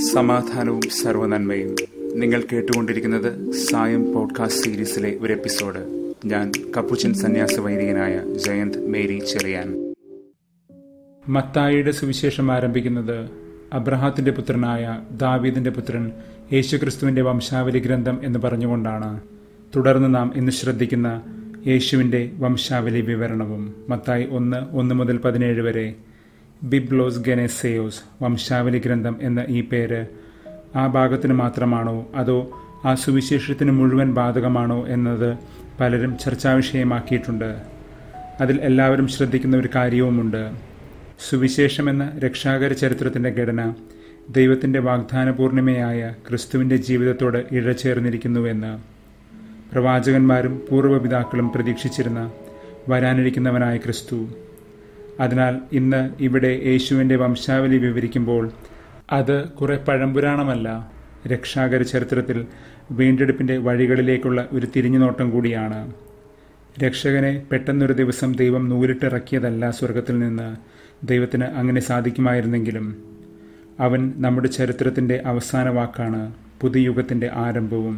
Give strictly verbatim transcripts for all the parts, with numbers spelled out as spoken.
സമാധാനവും സർവ്വനന്മയും. നിങ്ങൾ കേട്ടുകൊണ്ടിരിക്കുന്നത് സായം പോഡ്കാസ്റ്റ് സീരീസിലെ ഒരു എപ്പിസോഡ്. ഞാൻ കപ്പുച്ചൻ സന്യാസ വൈദികനായ ജയന്ത് മേരി ചെറിയാൻ. മത്തായിയുടെ സുവിശേഷം ആരംഭിക്കുന്നത് അബ്രഹാത്തിന്റെ പുത്രനായ ദാവീദിന്റെ പുത്രൻ യേശുക്രിസ്തുവിന്റെ വംശാവലി ഗ്രന്ഥം എന്ന് പറഞ്ഞുകൊണ്ടാണ്. തുടർന്ന് നാം ഇന്ന് ശ്രദ്ധിക്കുന്ന യേശുവിന്റെ വംശാവലി വിവരണവും. മത്തായി ഒന്ന് ഒന്ന് മുതൽ പതിനേഴ് വരെ. ബിബ്ലോസ് ഗെനേസെയോസ്, വംശാവലി ഗ്രന്ഥം എന്ന ഈ പേര് ആ ഭാഗത്തിന് മാത്രമാണോ അതോ ആ സുവിശേഷത്തിന് മുഴുവൻ ബാധകമാണോ എന്നത് പലരും ചർച്ചാവിഷയമാക്കിയിട്ടുണ്ട്. അതിൽ എല്ലാവരും ശ്രദ്ധിക്കുന്ന ഒരു കാര്യവുമുണ്ട്. സുവിശേഷമെന്ന രക്ഷാകര ചരിത്രത്തിൻ്റെ ഘടന ദൈവത്തിൻ്റെ വാഗ്ദാന പൂർണിമയായ ക്രിസ്തുവിൻ്റെ ജീവിതത്തോട് ഇഴചേർന്നിരിക്കുന്നുവെന്ന് പ്രവാചകന്മാരും പൂർവ്വപിതാക്കളും പ്രതീക്ഷിച്ചിരുന്ന വരാനിരിക്കുന്നവനായ ക്രിസ്തു. അതിനാൽ ഇന്ന് ഇവിടെ യേശുവിൻ്റെ വംശാവലി വിവരിക്കുമ്പോൾ അത് കുറെ പഴംപുരാണമല്ല, രക്ഷാകര ചരിത്രത്തിൽ വീണ്ടെടുപ്പിൻ്റെ വഴികളിലേക്കുള്ള ഒരു തിരിഞ്ഞുനോട്ടം കൂടിയാണ്. രക്ഷകനെ പെട്ടെന്നൊരു ദിവസം ദൈവം നൂലിട്ടിറക്കിയതല്ല സ്വർഗത്തിൽ നിന്ന്. ദൈവത്തിന് അങ്ങനെ സാധിക്കുമായിരുന്നെങ്കിലും അവൻ നമ്മുടെ ചരിത്രത്തിൻ്റെ അവസാന വാക്കാണ്, പുതുയുഗത്തിൻ്റെ ആരംഭവും.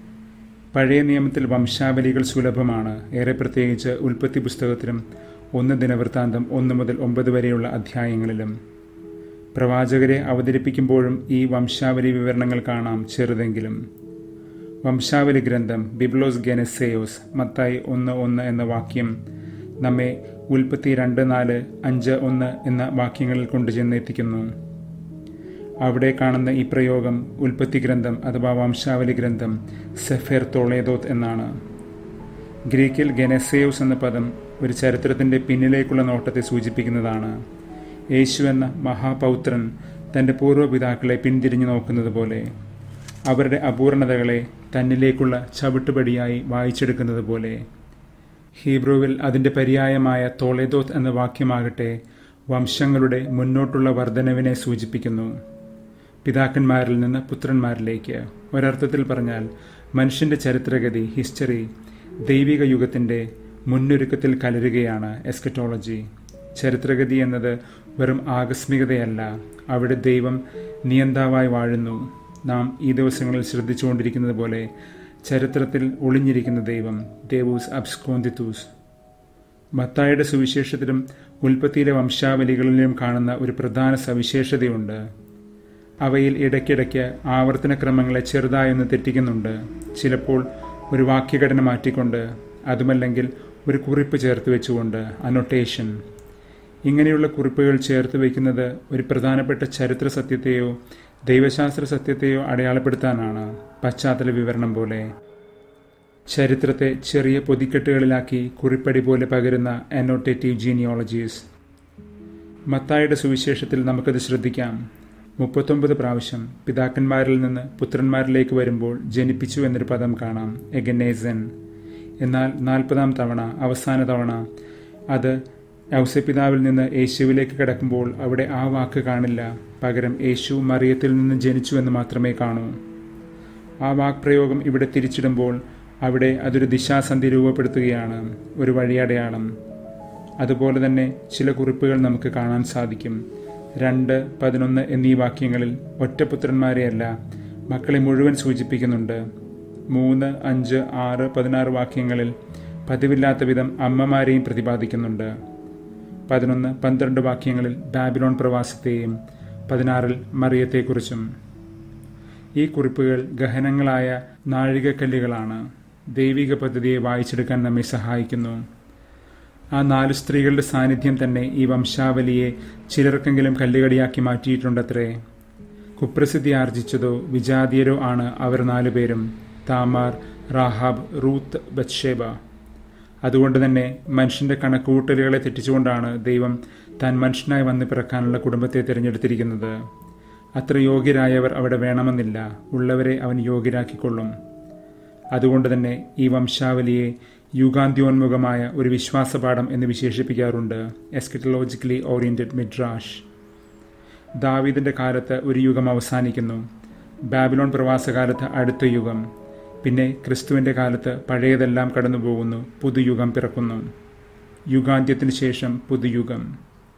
പഴയ നിയമത്തിൽ വംശാവലികൾ സുലഭമാണ്, ഏറെ പ്രത്യേകിച്ച് ഉൽപ്പത്തി പുസ്തകത്തിലും ഒന്ന് ദിനവൃത്താന്തം ഒന്ന് മുതൽ ഒമ്പത് വരെയുള്ള അധ്യായങ്ങളിലും. പ്രവാചകരെ അവതരിപ്പിക്കുമ്പോഴും ഈ വംശാവലി വിവരണങ്ങൾ കാണാം, ചെറുതെങ്കിലും. വംശാവലി ഗ്രന്ഥം ബിബ്ലോസ് ഗെനേസെയോസ്, മത്തായി ഒന്ന് ഒന്ന് എന്ന വാക്യം നമ്മെ ഉൽപ്പത്തി രണ്ട് നാല് അഞ്ച് ഒന്ന് എന്ന വാക്യങ്ങളിൽ കൊണ്ടുചെന്നെത്തിക്കുന്നു. അവിടെ കാണുന്ന ഈ പ്രയോഗം ഉൽപ്പത്തി ഗ്രന്ഥം അഥവാ വംശാവലി ഗ്രന്ഥം സെഫേർ തോളേദോത്ത് എന്നാണ്. ഗ്രീക്കിൽ ഗെനേസെയോസ് എന്ന പദം ഒരു ചരിത്രത്തിൻ്റെ പിന്നിലേക്കുള്ള നോട്ടത്തെ സൂചിപ്പിക്കുന്നതാണ്. യേശു എന്ന മഹാപൗത്രൻ തൻ്റെ പൂർവ്വപിതാക്കളെ പിന്തിരിഞ്ഞു നോക്കുന്നത് പോലെ, അവരുടെ അപൂർണതകളെ തന്നിലേക്കുള്ള ചവിട്ടുപടിയായി വായിച്ചെടുക്കുന്നത് പോലെ. ഹീബ്രുവിൽ അതിൻ്റെ പര്യായമായ തോളേദോത്ത് എന്ന വാക്യമാകട്ടെ വംശങ്ങളുടെ മുന്നോട്ടുള്ള വർധനവിനെ സൂചിപ്പിക്കുന്നു. പിതാക്കന്മാരിൽ നിന്ന് പുത്രന്മാരിലേക്ക്. ഒരർത്ഥത്തിൽ പറഞ്ഞാൽ മനുഷ്യൻ്റെ ചരിത്രഗതി, ഹിസ്റ്ററി, ദൈവിക യുഗത്തിൻ്റെ മുന്നൊരുക്കത്തിൽ കലരുകയാണ് എസ്കറ്റോളജി. ചരിത്രഗതി എന്നത് വെറും ആകസ്മികതയല്ല, അവിടെ ദൈവം നിയന്താവായി വാഴുന്നു. നാം ഈ ദിവസങ്ങളിൽ ശ്രദ്ധിച്ചുകൊണ്ടിരിക്കുന്നത് പോലെ ചരിത്രത്തിൽ ഒളിഞ്ഞിരിക്കുന്ന ദൈവം, ദേവൂസ് അബ്സ്കോന്തിത്തൂസ്. മത്തായിയുടെ സുവിശേഷത്തിലും ഉൽപ്പത്തിയിലെ വംശാവലികളിലും കാണുന്ന ഒരു പ്രധാന സവിശേഷതയുണ്ട്. അവയിൽ ഇടയ്ക്കിടയ്ക്ക് ആവർത്തനക്രമങ്ങളെ ചെറുതായൊന്ന് തെറ്റിക്കുന്നുണ്ട്. ചിലപ്പോൾ ഒരു വാക്യഘടന മാറ്റിക്കൊണ്ട്, അതുമല്ലെങ്കിൽ ഒരു കുറിപ്പ് ചേർത്ത് വെച്ചുകൊണ്ട്, അനൊട്ടേഷൻ. ഇങ്ങനെയുള്ള കുറിപ്പുകൾ ചേർത്ത് വയ്ക്കുന്നത് ഒരു പ്രധാനപ്പെട്ട ചരിത്ര സത്യത്തെയോ ദൈവശാസ്ത്ര സത്യത്തെയോ അടയാളപ്പെടുത്താനാണ്, പശ്ചാത്തല വിവരണം പോലെ. ചരിത്രത്തെ ചെറിയ പൊതിക്കെട്ടുകളിലാക്കി കുറിപ്പടി പോലെ പകരുന്ന അനോട്ടേറ്റീവ് ജീനിയോളജീസ്. മത്തായിയുടെ സുവിശേഷത്തിൽ നമുക്കത് ശ്രദ്ധിക്കാം. മുപ്പത്തൊമ്പത് പ്രാവശ്യം പിതാക്കന്മാരിൽ നിന്ന് പുത്രന്മാരിലേക്ക് വരുമ്പോൾ ജനിപ്പിച്ചു എന്നൊരു പദം കാണാം, എഗനേസൻ. എന്നാൽ നാൽപ്പതാം തവണ, അവസാന തവണ, അത് ഔസപിതാവിൽ നിന്ന് യേശുവിലേക്ക് കിടക്കുമ്പോൾ അവിടെ ആ വാക്ക് കാണില്ല. പകരം യേശു മറിയത്തിൽ നിന്ന് ജനിച്ചു എന്ന് മാത്രമേ കാണൂ. ആ വാക്പ്രയോഗം ഇവിടെ തിരിച്ചിടുമ്പോൾ അവിടെ അതൊരു ദിശാസന്ധി രൂപപ്പെടുത്തുകയാണ്, ഒരു വഴിയടയാളം. അതുപോലെ തന്നെ ചില കുറിപ്പുകൾ നമുക്ക് കാണാൻ സാധിക്കും. രണ്ട് പതിനൊന്ന് എന്നീ വാക്യങ്ങളിൽ ഒറ്റപുത്രന്മാരെയല്ല, മക്കളെ മുഴുവൻ സൂചിപ്പിക്കുന്നുണ്ട്. മൂന്ന് അഞ്ച് ആറ് പതിനാറ് വാക്യങ്ങളിൽ പതിവില്ലാത്ത വിധം അമ്മമാരെയും പ്രതിപാദിക്കുന്നുണ്ട്. പതിനൊന്ന് പന്ത്രണ്ട് വാക്യങ്ങളിൽ ബാബിലോൺ പ്രവാസത്തെയും പതിനാറിൽ മറിയത്തെക്കുറിച്ചും. ഈ കുറിപ്പുകൾ ഗഹനങ്ങളായ നാഴികക്കല്ലുകളാണ്, ദൈവിക പദ്ധതിയെ വായിച്ചെടുക്കാൻ നമ്മെ സഹായിക്കുന്നു. ആ നാല് സ്ത്രീകളുടെ സാന്നിധ്യം തന്നെ ഈ വംശാവലിയെ ചിലർക്കെങ്കിലും കല്ലുകടിയാക്കി മാറ്റിയിട്ടുണ്ടത്രേ. കുപ്രസിദ്ധി ആർജിച്ചതോ വിജാതീയരോ ആണ് അവർ നാലുപേരും, താമാർ, റാഹാബ്, റൂത്ത്, ബത്ശേബ. അതുകൊണ്ട് തന്നെ മനുഷ്യൻ്റെ കണക്കുകൂട്ടലുകളെ തെറ്റിച്ചുകൊണ്ടാണ് ദൈവം താൻ മനുഷ്യനായി വന്ന് പിറക്കാനുള്ള കുടുംബത്തെ തിരഞ്ഞെടുത്തിരിക്കുന്നത്. അത്ര യോഗ്യരായവർ അവിടെ വേണമെന്നില്ല, ഉള്ളവരെ അവൻ യോഗ്യരാക്കിക്കൊള്ളും. അതുകൊണ്ട് തന്നെ ഈ വംശാവലിയെ യുഗാന്ത്യോന്മുഖമായ ഒരു വിശ്വാസപാഠം എന്ന് വിശേഷിപ്പിക്കാറുണ്ട്, എസ്കറ്റോളജിക്കലി ഓറിയന്റഡ് മിഡ്രാഷ്. ദാവീദിൻ്റെ കാലത്ത് ഒരു യുഗം അവസാനിക്കുന്നു, ബാബിലോൺ പ്രവാസകാലത്ത് അടുത്ത യുഗം, പിന്നെ ക്രിസ്തുവിൻ്റെ കാലത്ത് പഴയതെല്ലാം കടന്നുപോകുന്നു, പുതുയുഗം പിറക്കുന്നു. യുഗാന്ത്യത്തിന് ശേഷം പുതുയുഗം.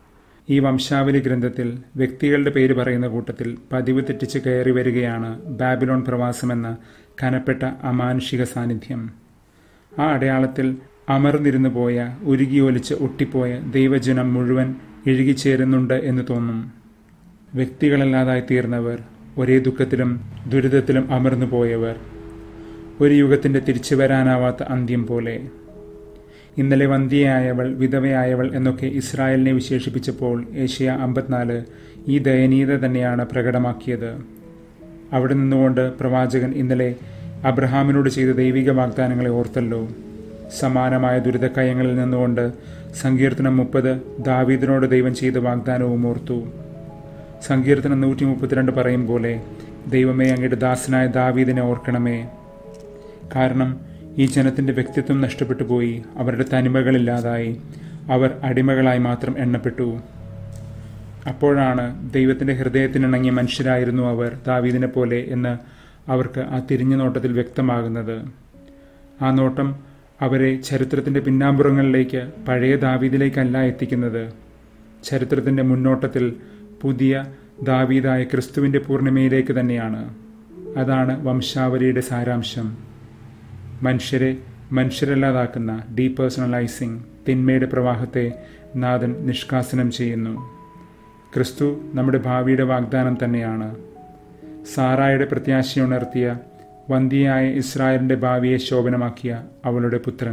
ഈ വംശാവലി ഗ്രന്ഥത്തിൽ വ്യക്തികളുടെ പേര് പറയുന്ന കൂട്ടത്തിൽ പതിവ് തെറ്റിച്ച് കയറി വരികയാണ് ബാബിലോൺ പ്രവാസമെന്ന കനപ്പെട്ട അമാനുഷിക സാന്നിധ്യം. ആ അടയാളത്തിൽ അമർന്നിരുന്നു പോയ, ഉരുകിയൊലിച്ച് ഒട്ടിപ്പോയ ദൈവജനം മുഴുവൻ ഇഴുകിച്ചേരുന്നുണ്ട് എന്ന് തോന്നും. വ്യക്തികളല്ലാതായി തീർന്നവർ, ഒരേ ദുഃഖത്തിലും ദുരിതത്തിലും അമർന്നു പോയവർ, ഒരു യുഗത്തിൻ്റെ തിരിച്ചു വരാനാവാത്ത അന്ത്യം പോലെ. ഇന്നലെ വന്ധ്യയായവൾ, വിധവയായവൾ എന്നൊക്കെ ഇസ്രായേലിനെ വിശേഷിപ്പിച്ചപ്പോൾ ഏഷ്യ അമ്പത്തിനാല് ഈ ദയനീയത തന്നെയാണ് പ്രകടമാക്കിയത്. അവിടെ നിന്നുകൊണ്ട് പ്രവാചകൻ ഇന്നലെ അബ്രഹാമിനോട് ചെയ്ത ദൈവിക വാഗ്ദാനങ്ങളെ ഓർത്തല്ലോ. സമാനമായ ദുരിതക്കയങ്ങളിൽ നിന്നുകൊണ്ട് സങ്കീർത്തനം മുപ്പത് ദാവീദിനോട് ദൈവം ചെയ്ത വാഗ്ദാനവും ഓർത്തു. സങ്കീർത്തനം നൂറ്റി മുപ്പത്തിരണ്ട് പറയും പോലെ, ദൈവമേ, അങ്ങയുടെ ദാസനായ ദാവീദിനെ ഓർക്കണമേ. കാരണം ഈ ജനത്തിൻ്റെ വ്യക്തിത്വം നഷ്ടപ്പെട്ടു പോയി, അവരുടെ തനിമകളില്ലാതായി, അവർ അടിമകളായി മാത്രം എണ്ണപ്പെട്ടു. അപ്പോഴാണ് ദൈവത്തിൻ്റെ ഹൃദയത്തിനിണങ്ങിയ മനുഷ്യരായിരുന്നു അവർ, ദാവീദിനെ പോലെ എന്ന് അവർക്ക് ആ തിരിഞ്ഞ നോട്ടത്തിൽ വ്യക്തമാകുന്നത്. ആ നോട്ടം അവരെ ചരിത്രത്തിൻ്റെ പിന്നാമ്പുറങ്ങളിലേക്ക്, പഴയ ദാവീദിലേക്കല്ല എത്തിക്കുന്നത്. ചരിത്രത്തിൻ്റെ മുന്നോട്ടത്തിൽ പുതിയ ദാവീദായ ക്രിസ്തുവിൻ്റെ പൂർണിമയിലേക്ക് തന്നെയാണ്. അതാണ് വംശാവലിയുടെ സാരാംശം. മനുഷ്യരെ മനുഷ്യരല്ലാതാക്കുന്ന ഡീപേഴ്സണലൈസിംഗ് തിന്മയുടെ പ്രവാഹത്തെ നാഥൻ നിഷ്കാസനം ചെയ്യുന്നു. ക്രിസ്തു നമ്മുടെ ഭാവിയുടെ വാഗ്ദാനം തന്നെയാണ്. സാറായുടെ പ്രത്യാശയുണർത്തിയ, വന്ധ്യയായ ഇസ്രായേലിൻ്റെ ഭാവിയെ ശോഭനമാക്കിയ അവളുടെ പുത്രൻ.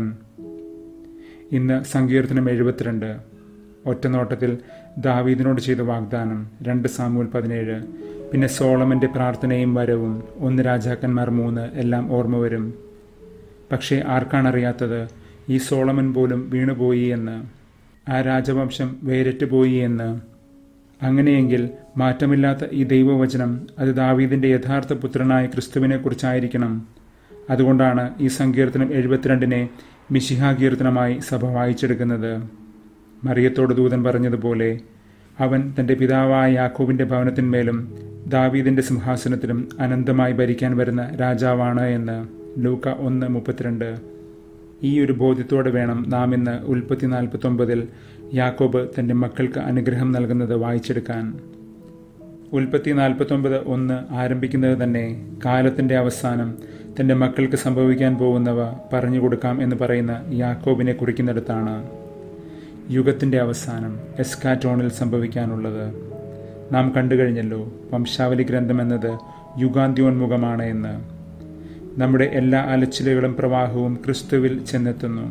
ഇന്ന് സങ്കീർത്തനം എഴുപത്തിരണ്ട്. ഒറ്റനോട്ടത്തിൽ ദാവീദിനോട് ചെയ്ത വാഗ്ദാനം, രണ്ട് സാമുവേൽ പതിനേഴ്. പിന്നെ സോളമൻ്റെ പ്രാർത്ഥനയും വരവും, ഒന്ന് രാജാക്കന്മാർ മൂന്ന് എല്ലാം ഓർമ്മ വരും. പക്ഷേ ആർക്കാണറിയാത്തത്, ഈ സോളമൻ പോലും വീണുപോയി എന്ന്, ആ രാജവംശം വേരറ്റുപോയി എന്ന്. അങ്ങനെയെങ്കിൽ മാറ്റമില്ലാത്ത ഈ ദൈവവചനം അത് ദാവീദിൻ്റെ യഥാർത്ഥ പുത്രനായ ക്രിസ്തുവിനെ കുറിച്ചായിരിക്കണം. അതുകൊണ്ടാണ് ഈ സങ്കീർത്തനം എഴുപത്തിരണ്ടിനെ മിശിഹാ കീർത്തനമായി സഭ വായിച്ചെടുക്കുന്നത്. മറിയത്തോട് ദൂതൻ പറഞ്ഞതുപോലെ, അവൻ തൻ്റെ പിതാവായ യാക്കോബിൻ്റെ ഭവനത്തിന്മേലും ദാവീദിൻ്റെ സിംഹാസനത്തിലും അനന്തമായി ഭരിക്കാൻ വരുന്ന രാജാവാണ് എന്ന്. ലൂക്ക ഒന്ന് മുപ്പത്തിരണ്ട്. ഈ ഒരു ബോധ്യത്തോടെ വേണം നാം ഇന്ന് ഉൽപ്പത്തി നാൽപ്പത്തൊമ്പതിൽ യാക്കോബ് തൻ്റെ മക്കൾക്ക് അനുഗ്രഹം നൽകുന്നത് വായിച്ചെടുക്കാൻ. ഉൽപ്പത്തി നാൽപ്പത്തൊമ്പത് ഒന്ന് ആരംഭിക്കുന്നത് തന്നെ കാലത്തിൻ്റെ അവസാനം തൻ്റെ മക്കൾക്ക് സംഭവിക്കാൻ പോകുന്നവ പറഞ്ഞു കൊടുക്കാം എന്ന് പറയുന്ന യാക്കോബിനെ കുറിക്കുന്നിടത്താണ്. യുഗത്തിൻ്റെ അവസാനം, എസ്കാറ്റോണിൽ സംഭവിക്കാനുള്ളത് നാം കണ്ടുകഴിഞ്ഞല്ലോ. വംശാവലി ഗ്രന്ഥം എന്നത് യുഗാന്ത്യോന്മുഖമാണ് എന്ന്. നമ്മുടെ എല്ലാ അലച്ചിലുകളും പ്രവാഹവും ക്രിസ്തുവിൽ ചെന്നെത്തുന്നു.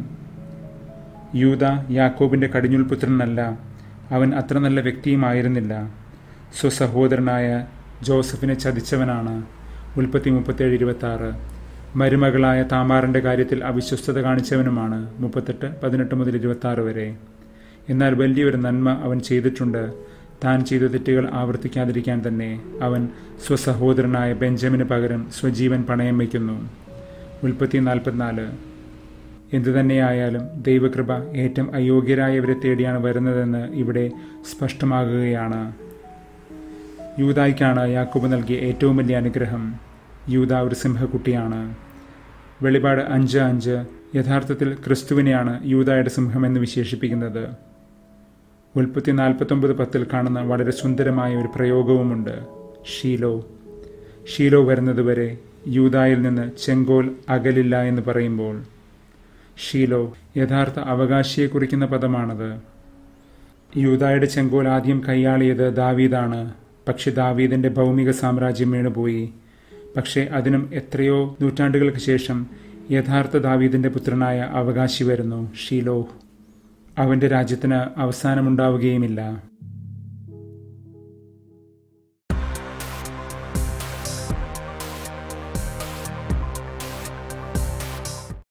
യൂദ യാക്കോബിൻ്റെ കടിഞ്ഞൂൽ പുത്രനല്ല. അവൻ അത്ര നല്ല വ്യക്തിയുമായിരുന്നില്ല. സ്വസഹോദരനായ ജോസഫിനെ ചതിച്ചവനാണ്. ഉൽപ്പത്തി മുപ്പത്തേഴ് ഇരുപത്തി ആറ്. മരുമകളായ താമാറിൻ്റെ കാര്യത്തിൽ അവിശ്വസ്തത കാണിച്ചവനുമാണ്. മുപ്പത്തെട്ട് പതിനെട്ട് മുതൽ ഇരുപത്തി ആറ് വരെ. എന്നാൽ വലിയൊരു നന്മ അവൻ ചെയ്തിട്ടുണ്ട്. താൻ ചെയ്ത തെറ്റുകൾ ആവർത്തിക്കാതിരിക്കാൻ തന്നെ അവൻ സ്വസഹോദരനായ ബെഞ്ചമിന് പകരം സ്വജീവൻ പണയം വയ്ക്കുന്നു. ഉൽപ്പത്തി നാൽപ്പത്തിനാല്. എന്തുതന്നെയായാലും ദൈവകൃപ ഏറ്റവും അയോഗ്യരായവരെ തേടിയാണ് വരുന്നതെന്ന് ഇവിടെ സ്പഷ്ടമാകുകയാണ്. യൂദായ്ക്കാണ് യാക്കോബ് നൽകിയ ഏറ്റവും വലിയ അനുഗ്രഹം. യൂദ ഒരു സിംഹക്കുട്ടിയാണ്. വെളിപാട് അഞ്ച് അഞ്ച് യഥാർത്ഥത്തിൽ ക്രിസ്തുവിനെയാണ് യൂദായുടെ സിംഹമെന്ന് വിശേഷിപ്പിക്കുന്നത്. ഉൽപ്പത്തി നാൽപ്പത്തൊമ്പത് പത്തിൽ കാണുന്ന വളരെ സുന്ദരമായ ഒരു പ്രയോഗവുമുണ്ട്. ഷീലോ. ഷീലോ വരുന്നതുവരെ യൂദായിൽ നിന്ന് ചെങ്കോൽ അകലില്ല എന്ന് പറയുമ്പോൾ, ഷീലോ യഥാർത്ഥ അവകാശിയെ കുറിക്കുന്ന പദമാണത്. യൂദായുടെ ചെങ്കോൽ ആദ്യം കൈയാളിയത് ദാവീദാണ്. പക്ഷെ ദാവീദിൻ്റെ ഭൗമിക സാമ്രാജ്യം വീണുപോയി. പക്ഷേ അതിനും എത്രയോ നൂറ്റാണ്ടുകൾക്ക് ശേഷം യഥാർത്ഥ ദാവീദിൻ്റെ പുത്രനായ അവകാശി വരുന്നു, ഷീലോ. അവൻ്റെ രാജ്യത്തിന് അവസാനമുണ്ടാവുകയുമില്ല.